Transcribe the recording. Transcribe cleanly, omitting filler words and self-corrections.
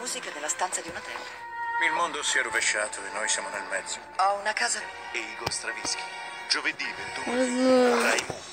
musica della stanza di un hotel. Il mondo si è rovesciato e noi siamo nel mezzo. Ho una casa. E Igor Stravinsky. Giovedì 21 Rai Movie.